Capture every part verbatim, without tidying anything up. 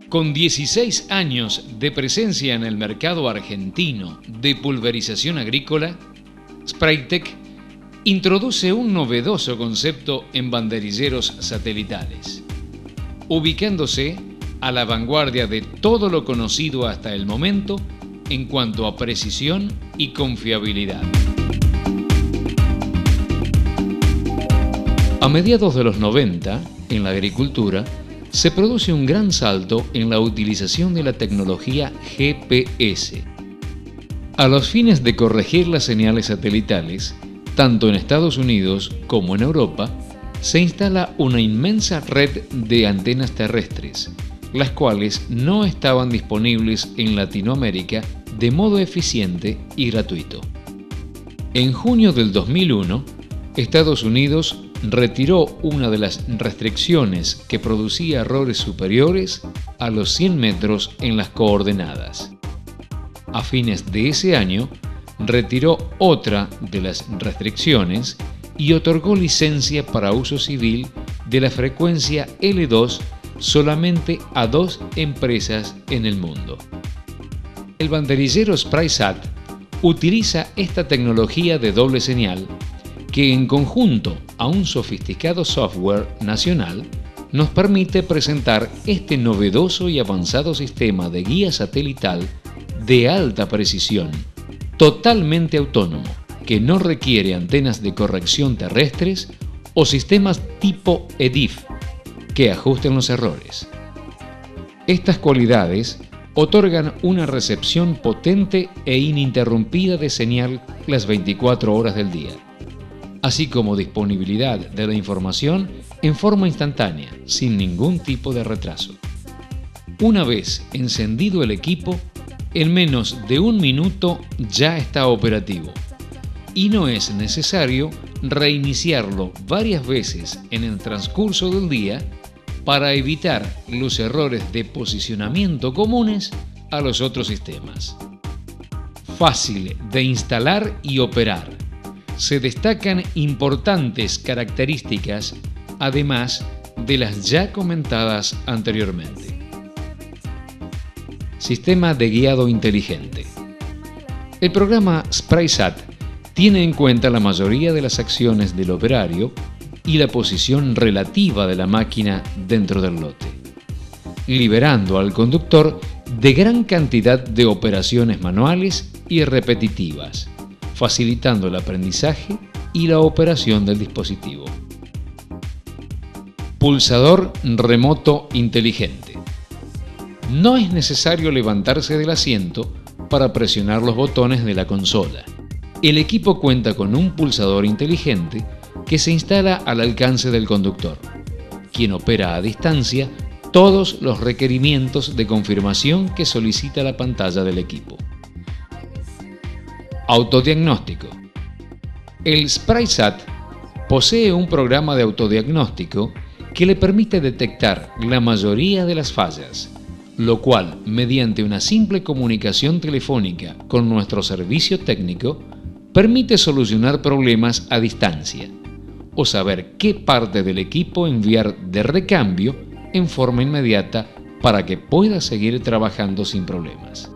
Con dieciséis años de presencia en el mercado argentino de pulverización agrícola, Spraytec introduce un novedoso concepto en banderilleros satelitales, ubicándose a la vanguardia de todo lo conocido hasta el momento en cuanto a precisión y confiabilidad. A mediados de los noventa, en la agricultura, se produce un gran salto en la utilización de la tecnología G P S. A los fines de corregir las señales satelitales, tanto en Estados Unidos como en Europa, se instala una inmensa red de antenas terrestres, las cuales no estaban disponibles en Latinoamérica de modo eficiente y gratuito. En junio del dos mil uno, Estados Unidos retiró una de las restricciones que producía errores superiores a los cien metros en las coordenadas. A fines de ese año, retiró otra de las restricciones y otorgó licencia para uso civil de la frecuencia L dos solamente a dos empresas en el mundo. El banderillero SprySat utiliza esta tecnología de doble señal que, en conjunto a un sofisticado software nacional, nos permite presentar este novedoso y avanzado sistema de guía satelital de alta precisión, totalmente autónomo, que no requiere antenas de corrección terrestres o sistemas tipo E D I F que ajusten los errores. Estas cualidades otorgan una recepción potente e ininterrumpida de señal las veinticuatro horas del día, así como disponibilidad de la información en forma instantánea, sin ningún tipo de retraso. Una vez encendido el equipo, en menos de un minuto ya está operativo y no es necesario reiniciarlo varias veces en el transcurso del día para evitar los errores de posicionamiento comunes a los otros sistemas. Fácil de instalar y operar. Se destacan importantes características, además de las ya comentadas anteriormente. Sistema de guiado inteligente. El programa SprySat tiene en cuenta la mayoría de las acciones del operario y la posición relativa de la máquina dentro del lote, liberando al conductor de gran cantidad de operaciones manuales y repetitivas, facilitando el aprendizaje y la operación del dispositivo. Pulsador remoto inteligente. No es necesario levantarse del asiento para presionar los botones de la consola. El equipo cuenta con un pulsador inteligente que se instala al alcance del conductor, quien opera a distancia todos los requerimientos de confirmación que solicita la pantalla del equipo. Autodiagnóstico. El SprySat posee un programa de autodiagnóstico que le permite detectar la mayoría de las fallas, lo cual, mediante una simple comunicación telefónica con nuestro servicio técnico, permite solucionar problemas a distancia o saber qué parte del equipo enviar de recambio en forma inmediata para que pueda seguir trabajando sin problemas.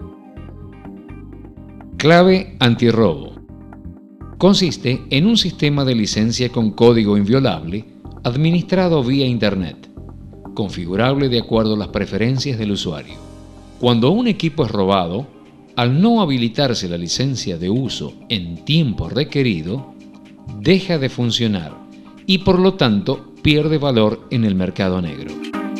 Clave antirrobo. Consiste en un sistema de licencia con código inviolable administrado vía Internet, configurable de acuerdo a las preferencias del usuario. Cuando un equipo es robado, al no habilitarse la licencia de uso en tiempo requerido, deja de funcionar y por lo tanto pierde valor en el mercado negro.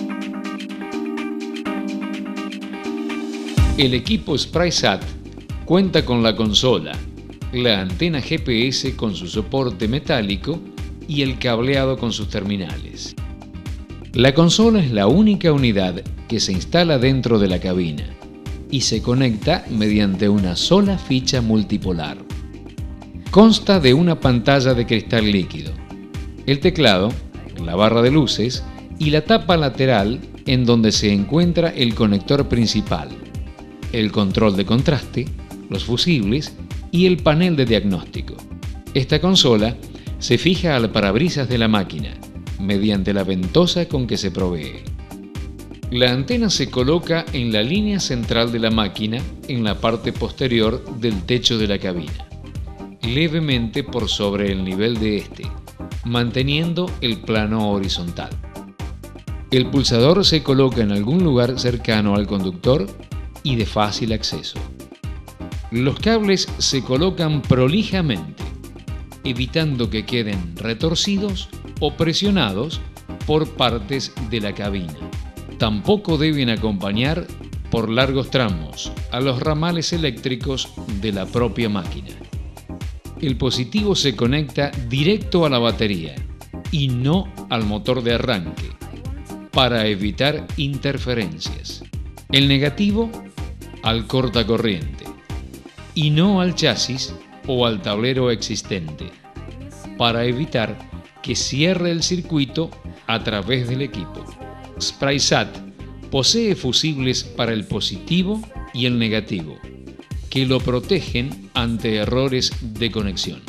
El equipo SprySat cuenta con la consola, la antena G P S con su soporte metálico y el cableado con sus terminales. La consola es la única unidad que se instala dentro de la cabina y se conecta mediante una sola ficha multipolar. Consta de una pantalla de cristal líquido, el teclado, la barra de luces y la tapa lateral en donde se encuentra el conector principal, el control de contraste, los fusibles y el panel de diagnóstico. Esta consola se fija al parabrisas de la máquina mediante la ventosa con que se provee. La antena se coloca en la línea central de la máquina en la parte posterior del techo de la cabina, levemente por sobre el nivel de este, manteniendo el plano horizontal. El pulsador se coloca en algún lugar cercano al conductor y de fácil acceso. Los cables se colocan prolijamente, evitando que queden retorcidos o presionados por partes de la cabina. Tampoco deben acompañar por largos tramos a los ramales eléctricos de la propia máquina. El positivo se conecta directo a la batería y no al motor de arranque para evitar interferencias. El negativo al cortacorriente y no al chasis o al tablero existente para evitar que cierre el circuito a través del equipo. SpraySat posee fusibles para el positivo y el negativo, que lo protegen ante errores de conexión.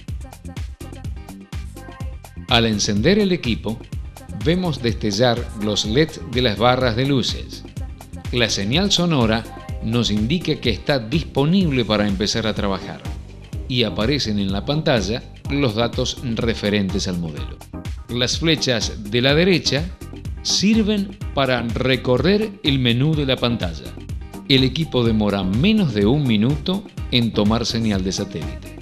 Al encender el equipo, vemos destellar los L E D de las barras de luces. La señal sonora nos indica que está disponible para empezar a trabajar y aparecen en la pantalla los datos referentes al modelo. Las flechas de la derecha sirven para recorrer el menú de la pantalla. El equipo demora menos de un minuto en tomar señal de satélite.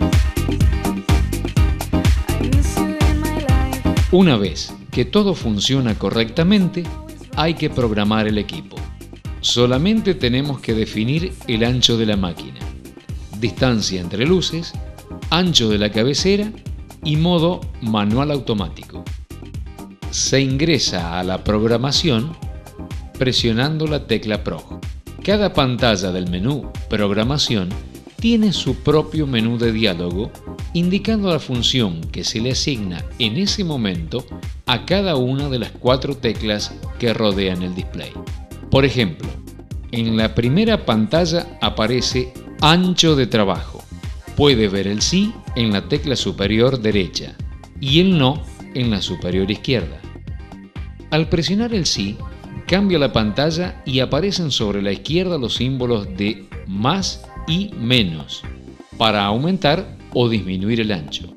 Una vez que todo funciona correctamente, hay que programar el equipo. Solamente tenemos que definir el ancho de la máquina, distancia entre luces, ancho de la cabecera y modo manual automático. Se ingresa a la programación presionando la tecla Pro. Cada pantalla del menú Programación tiene su propio menú de diálogo indicando la función que se le asigna en ese momento a cada una de las cuatro teclas que rodean el display. Por ejemplo, en la primera pantalla aparece Ancho de trabajo. Puede ver el sí en la tecla superior derecha y el no en la superior izquierda. Al presionar el sí, cambia la pantalla y aparecen sobre la izquierda los símbolos de más y menos para aumentar o disminuir el ancho.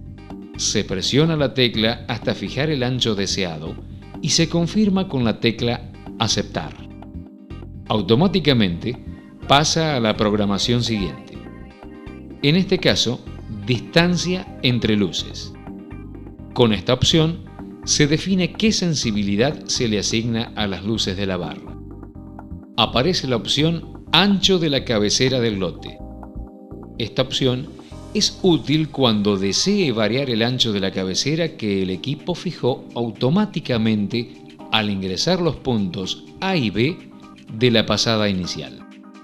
Se presiona la tecla hasta fijar el ancho deseado y se confirma con la tecla Aceptar. Automáticamente pasa a la programación siguiente. En este caso, distancia entre luces. Con esta opción se define qué sensibilidad se le asigna a las luces de la barra. Aparece la opción Ancho de la cabecera del lote. Esta opción es útil cuando desee variar el ancho de la cabecera que el equipo fijó automáticamente al ingresar los puntos A y B de la pasada inicial.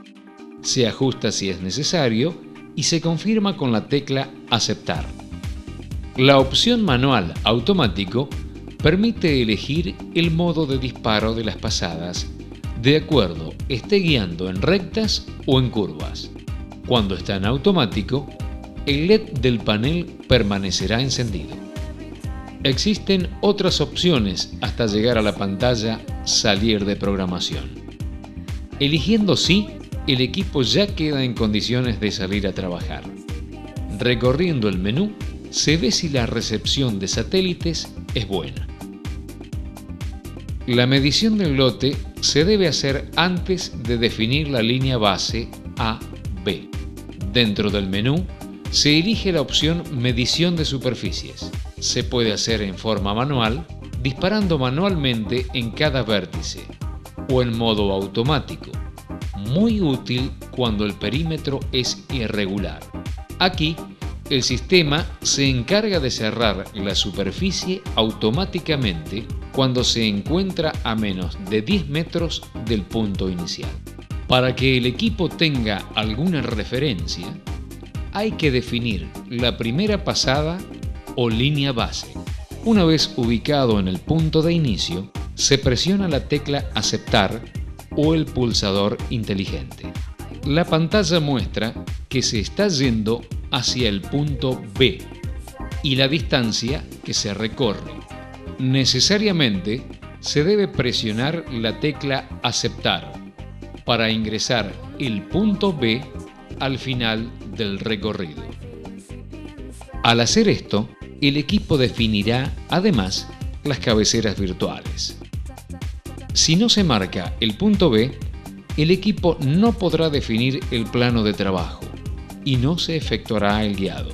Se ajusta si es necesario y se confirma con la tecla Aceptar. La opción Manual automático permite elegir el modo de disparo de las pasadas de acuerdo esté guiando en rectas o en curvas. Cuando está en automático, el L E D del panel permanecerá encendido. Existen otras opciones hasta llegar a la pantalla Salir de programación. Eligiendo sí, el equipo ya queda en condiciones de salir a trabajar. Recorriendo el menú, se ve si la recepción de satélites es buena. La medición del lote se debe hacer antes de definir la línea base A B. Dentro del menú, se elige la opción Medición de superficies. Se puede hacer en forma manual, disparando manualmente en cada vértice, o en modo automático, muy útil cuando el perímetro es irregular. Aquí, el sistema se encarga de cerrar la superficie automáticamente cuando se encuentra a menos de diez metros del punto inicial. Para que el equipo tenga alguna referencia, hay que definir la primera pasada o línea base. Una vez ubicado en el punto de inicio, se presiona la tecla Aceptar o el pulsador inteligente. La pantalla muestra que se está yendo hacia el punto B y la distancia que se recorre. Necesariamente se debe presionar la tecla Aceptar para ingresar el punto B al final del recorrido. Al hacer esto, el equipo definirá además las cabeceras virtuales. Si no se marca el punto B, el equipo no podrá definir el plano de trabajo y no se efectuará el guiado.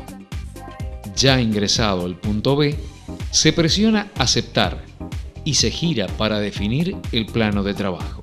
Ya ingresado el punto B, se presiona Aceptar y se gira para definir el plano de trabajo.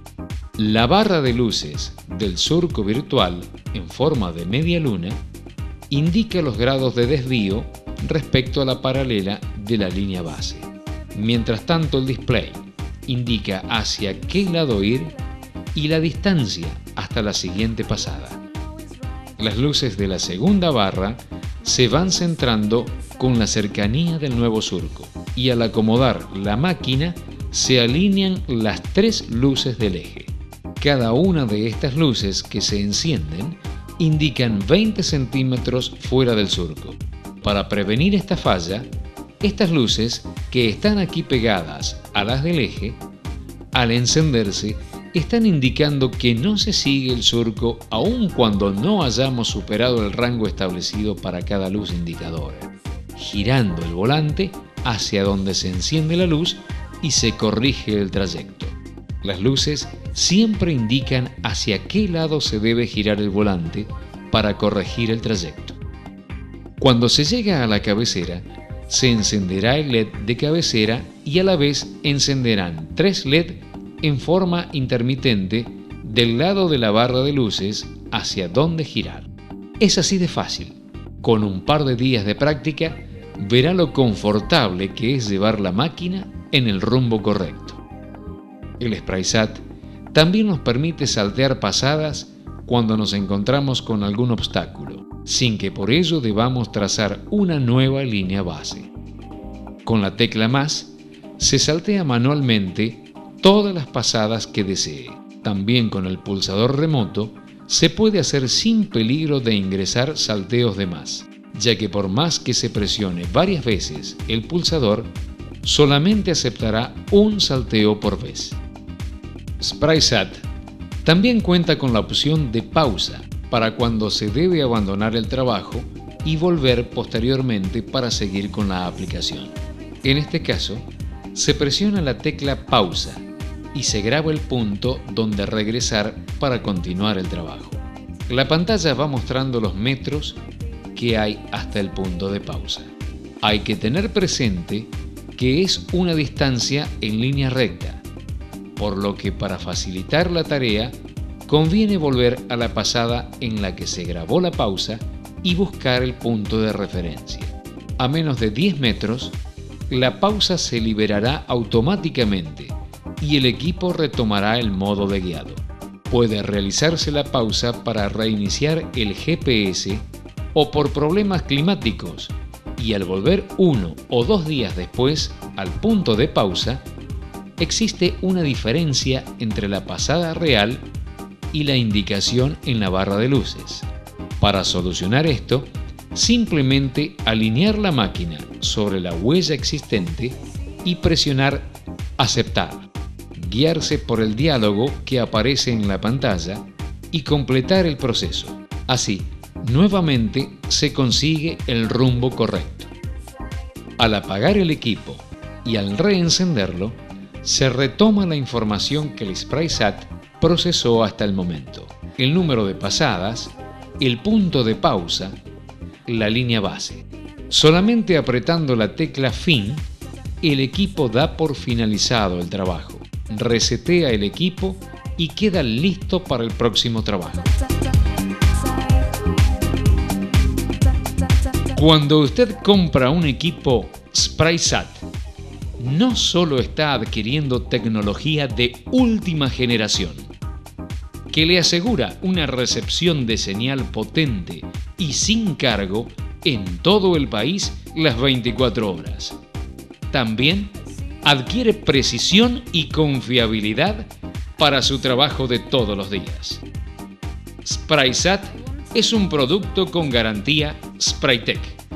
La barra de luces del surco virtual en forma de media luna indica los grados de desvío respecto a la paralela de la línea base. Mientras tanto, el display indica hacia qué lado ir y la distancia hasta la siguiente pasada. Las luces de la segunda barra se van centrando con la cercanía del nuevo surco y al acomodar la máquina se alinean las tres luces del eje. Cada una de estas luces que se encienden indican veinte centímetros fuera del surco. Para prevenir esta falla, estas luces que están aquí pegadas a las del eje, al encenderse, están indicando que no se sigue el surco aun cuando no hayamos superado el rango establecido para cada luz indicadora, girando el volante hacia donde se enciende la luz y se corrige el trayecto. Las luces siempre indican hacia qué lado se debe girar el volante para corregir el trayecto. Cuando se llega a la cabecera, se encenderá el L E D de cabecera y a la vez encenderán tres L E D en forma intermitente del lado de la barra de luces hacia dónde girar. Es así de fácil. Con un par de días de práctica, verá lo confortable que es llevar la máquina en el rumbo correcto. El SpriteSat también nos permite saltear pasadas cuando nos encontramos con algún obstáculo, sin que por ello debamos trazar una nueva línea base. Con la tecla más, se saltea manualmente todas las pasadas que desee. También con el pulsador remoto, se puede hacer sin peligro de ingresar salteos de más, ya que por más que se presione varias veces el pulsador, solamente aceptará un salteo por vez. SpriteSat también cuenta con la opción de pausa para cuando se debe abandonar el trabajo y volver posteriormente para seguir con la aplicación. En este caso, se presiona la tecla pausa y se graba el punto donde regresar para continuar el trabajo. La pantalla va mostrando los metros que hay hasta el punto de pausa. Hay que tener presente que es una distancia en línea recta, por lo que para facilitar la tarea conviene volver a la pasada en la que se grabó la pausa y buscar el punto de referencia. A menos de diez metros, la pausa se liberará automáticamente y el equipo retomará el modo de guiado. Puede realizarse la pausa para reiniciar el G P S o por problemas climáticos, y al volver uno o dos días después al punto de pausa, existe una diferencia entre la pasada real y la indicación en la barra de luces. Para solucionar esto, simplemente alinear la máquina sobre la huella existente y presionar Aceptar, guiarse por el diálogo que aparece en la pantalla y completar el proceso. Así, nuevamente se consigue el rumbo correcto. Al apagar el equipo y al reencenderlo, se retoma la información que el SpriteSat procesó hasta el momento: el número de pasadas, el punto de pausa, la línea base. Solamente apretando la tecla Fin, el equipo da por finalizado el trabajo, resetea el equipo y queda listo para el próximo trabajo. Cuando usted compra un equipo SpriteSat, no solo está adquiriendo tecnología de última generación, que le asegura una recepción de señal potente y sin cargo en todo el país las veinticuatro horas. También adquiere precisión y confiabilidad para su trabajo de todos los días. SpriteSat es un producto con garantía Spritec.